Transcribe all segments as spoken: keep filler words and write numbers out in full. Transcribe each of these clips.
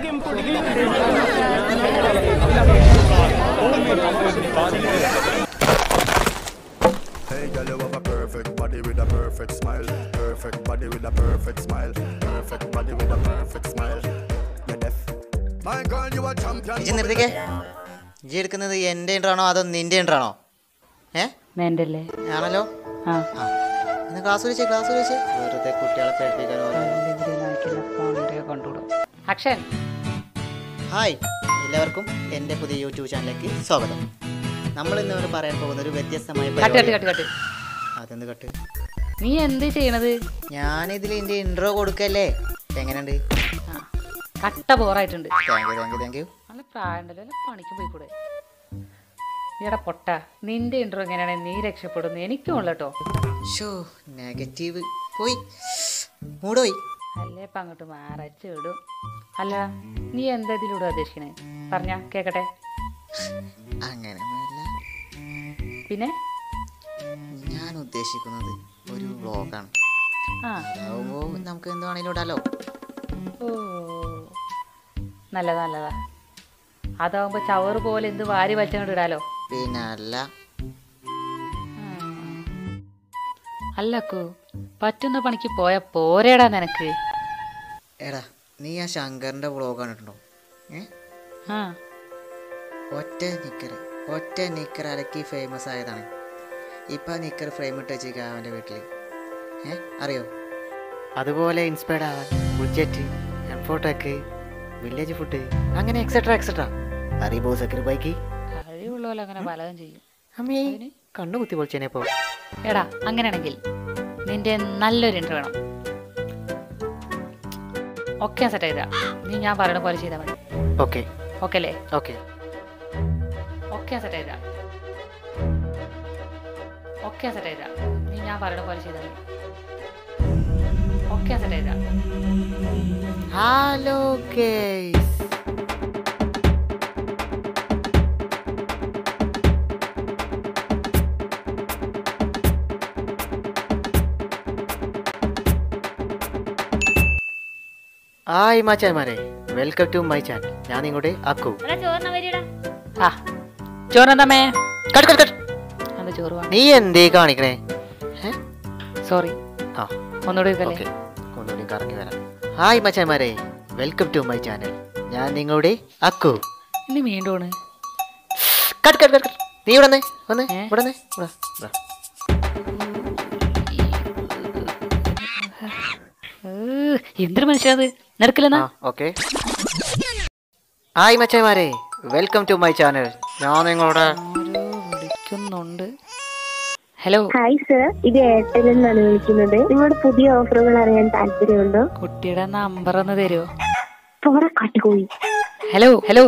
Hey girl, you have a perfect body with a perfect smile. Perfect body with a perfect smile. Perfect body with a perfect smile. You're deaf. My girl, you are champion. ഇജി നിർത്തിക്കേ. ഇജി എടുക്കുന്നത് എൻ്റെ ഇൻട്രാണോ അതോ നിൻ്റെ ഇൻട്രാണോ? ഏ വേണ്ടല്ലേ ആണല്ലോ. ആ ഇന്ന് ക്ലാസ് വിളിച്ചേ ക്ലാസ് വിളിച്ചേ വെറുതെ കുട്ടികളെ പേടിപ്പിക്കാനോ. കൊണ്ടുവിടും അക്ഷൻ. ഹായ് എല്ലാവർക്കും എൻ്റെ പുതിയ യൂട്യൂബ് ചാനലിലേക്ക് സ്വാഗതം. നമ്മൾ ഇന്ന് പറയാൻ പോകുന്ന ഒരു വ്യത്യസ്തമായ കട്ട് കട്ട് കട്ട് കട്ട്. അതെന്ത് കട്ട്? നീ എന്ത് ചെയ്യണത്? ഞാനിതിൽ എൻ്റെ ഇൻട്രോ കൊടുക്കല്ലേ. എങ്ങനെയുണ്ട്? കട്ട ബോറായിട്ടുണ്ട്. Thank you thank you thank you. നല്ല പ്രായമുണ്ടല്ലോ, അല്ല പണിക്ക് പോയിക്കൂടെ? നീടെ പൊട്ട, നിന്റെ ഇൻട്രോ എങ്ങനെയാണ് നീ രക്ഷപ്പെടുന്നു? എനിക്കും ഉള്ള കേട്ടോ. ഷോ നെഗറ്റീവ് പോയി മൂടോയി. അല്ലേ ഇപ്പം അങ്ങോട്ട് മാറച്ച് വിടും. അല്ല നീ എന്താ ഇതിലൂടെ ഉദ്ദേശിക്കണേ? പറഞ്ഞാ കേക്കട്ടെ. അങ്ങനെയൊന്നുമില്ല. പിന്നെ ഞാൻ ഉദ്ദേശിക്കുന്നത് ഒരു വ്ളോഗാണ്. ആ അതാവുമ്പോൾ നമുക്ക് എന്ത് വേണേലും ഇടാലോ. ഓ നല്ലതാ നല്ലതാ. അതാവുമ്പോ ചവറ് പോലെ എന്ത് വാരി വലിച്ചങ്ങോട്ട് ഇടാലോ. പിന്നെ അല്ല അല്ലക്കു പറ്റുന്ന പണിക്ക് പോയ പോരേടാ നിനക്ക്. എടാ നീ ആ ശങ്കറിൻ്റെ വ്ളോഗ് കണ്ടിട്ടുണ്ടോ? ഏ ആ ഒറ്റ നിക്കർ ഒറ്റ നിക്കർ അലക്കി ഫേമസ് ആയതാണ്. ഇപ്പം നിക്കർ ഫ്രെയിം ഇട്ട് വെച്ചേക്കാം അവൻ്റെ വീട്ടിൽ. ഏ അറിയോ? അതുപോലെ ഇൻസ്പയർഡ് ആവാൻ ബുഡ്ജറ്റ്, എംഫോടെക്, വില്ലേജ് ഫുഡ്, അങ്ങനെ എക്സെട്ര എക്സെട്ര. അറിയുമ്പോ സക്കർ ബൈക്ക് കഴിവുള്ള പോലെ അങ്ങനെ പലതും ചെയ്യും. അമ്മേ കണ്ണു കുത്തി പൊളിച്ചേനെ പോ. എടാ അങ്ങനെയാണെങ്കിൽ നിന്റെ നല്ലൊരു ഇൻട്രോ വേണം. ഓക്കെ സെറ്റ് ചെയ്താ നീ ഞാൻ പറയണ പോലെ ചെയ്താൽ മതി. ഓക്കെ ഓക്കെ അല്ലേ? ഓക്കെ ഓക്കെ സെറ്റ് ചെയ്താ ഓക്കെ സെറ്റ് ചെയ്താ നീ ഞാൻ പറയണ പോലെ ചെയ്താൽ മതി. ഓക്കെ സെറ്റ് ചെയ്താ. ഹലോ ഗൈസ്, ഹായ് മച്ചാന്മാരെ, വെൽക്കം ടു മൈ ചാനൽ. ഞാൻ നിങ്ങളുടെ അക്കു. ആ ചോറിനെന്താമേ? Cut cut cut. അത് ചോറ് വാ. നീ എന്തേ കാണിക്കണേ? സോറി. ആ ഒന്നുകൂടി ഓക്കെ, ഒന്നുകൂടി കറങ്ങി വരാം. ഹായ് മച്ചാന്മാരെ, വെൽക്കം ടു മൈ ചാനൽ. ഞാൻ നിങ്ങളുടെ അക്കു. ഇനി വീണ്ടും കട്ട് കട്ട് കട്ട്. നീ ഇവിടെ വന്നേ, വന്നേ ഇവിടെ വന്നേ. എന്തൊരു മനുഷ്യനത് നടക്കില്ലെന്നാ. ഓക്കെ. ഹായ് മച്ചാന്മാരെ, വെൽക്കം ടു മൈ ചാനൽ. ഞാൻ നിങ്ങളുടെ വിളിക്കുന്നുണ്ട്. ഹലോ ഹായ് സർ, ഇത് എയർടെൽ നിന്നാണ് വിളിക്കുന്നത്. നിങ്ങളുടെ പുതിയ ഓഫറുകൾ അറിയാൻ താല്പര്യമുണ്ടോ? കുട്ടിയുടെ നമ്പർ ഒന്ന് തരുമോ? പോടാ കാട്ടിക്കോയി. ഹലോ ഹലോ,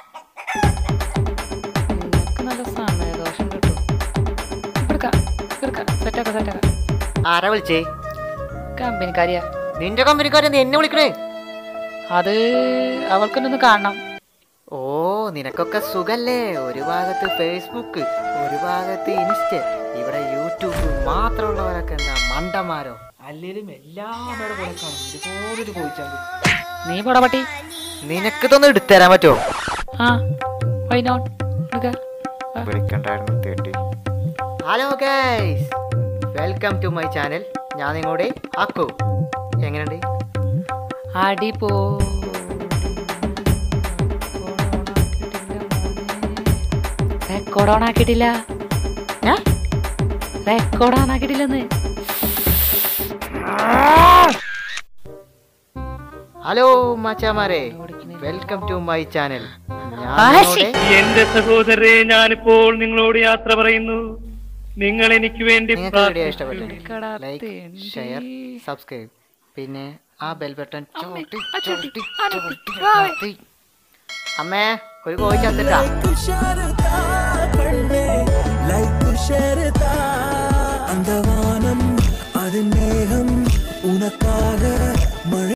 നല്ല സമയദോഷം കിട്ടും. എടുക്കാം എടുക്കാം, സെറ്റാക്കാം സെറ്റാക്കാം. ആരാ വിളിച്ചേ? കമ്പനിക്കാരിയാ. നിന്റെ കമ്പനിക്കാരെന്ത് എന്നെ വിളിക്കണേ? അത് അവൾക്കൊന്ന് കാണണം. ഓ നിനക്കൊക്കെ സുഖല്ലേ? ഒരു ഭാഗത്ത് ഫേസ്ബുക്ക്, ഒരു ഭാഗത്ത് ഇൻസ്റ്റ, ഇവിടെ യൂട്യൂബ് മാത്രമുള്ളവരൊക്കെ എന്താ മണ്ടന്മാരോ? അല്ലേലും എല്ലാവരുടെ കൂടെ കാണും ഇതുപോലൊരു പോയിച്ചാൽ. നീ പോടാ പട്ടി. നിനക്ക് ഇതൊന്ന് എടുത്തുതരാൻ പറ്റുമോ? ആ വൈ നോട്ട്. വിളിക്കണ്ടായിരുന്നു തേട്ടി. Hello guys, welcome to my channel. ഞാൻ നിങ്ങളുടെ അക്കു. എങ്ങനെയുണ്ട്? അടി പോ. റെക്കോർഡ് ഓൺ ആക്കിയിട്ടില്ല. റെക്കോർഡ് ഓൺ ആക്കിയിട്ടില്ലെന്ന്. ഹലോ മച്ചാമാരെ, വെൽക്കം ടു മൈ ചാനൽ. എന്റെ സഹോദരരെ, ഞാനിപ്പോൾ നിങ്ങളോട് യാത്ര പറയുന്നു. നിങ്ങൾ എനിക്ക് വേണ്ടി ഇഷ്ടപ്പെട്ടു ലൈക്ക്, ഷെയർ, സബ്സ്ക്രൈബ്, പിന്നെ ആ ബെൽ ബട്ടൺ ചവിട്ടി ചവിട്ടി ചവിട്ടി. അമ്മേ ഒരു കോഴി ചത്തിട്ടാ. അന്തവാനം അതിൻ മേഘം ഉനക്കാക മഴ